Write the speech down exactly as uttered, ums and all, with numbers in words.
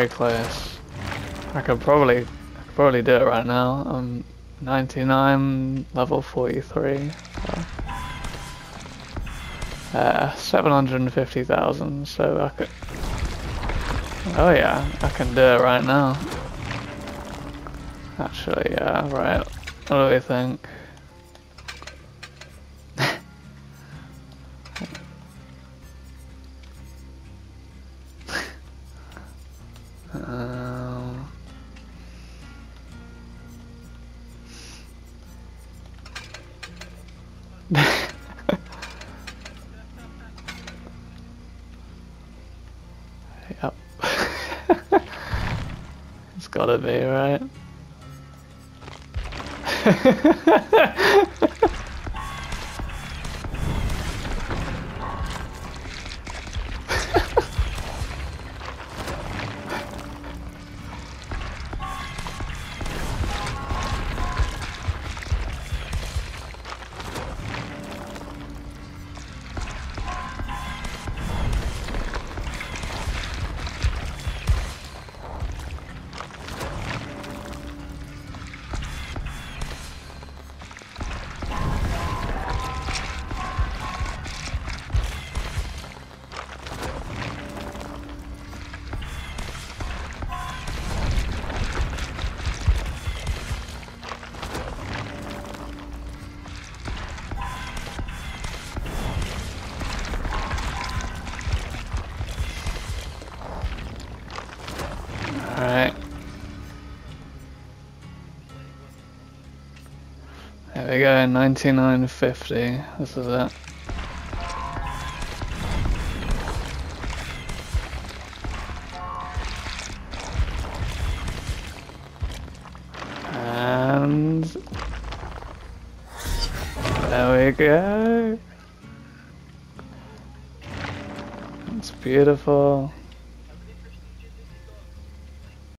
very close. I could probably, I could probably do it right now. I'm ninety-nine, level forty-three. So. Uh, seven hundred fifty thousand, so I could... Oh yeah, I can do it right now. Actually, yeah, right. What do we think? um... Yep. It's gotta be, right? Alright. There we go, ninety-nine fifty. This is it. And there we go. It's beautiful.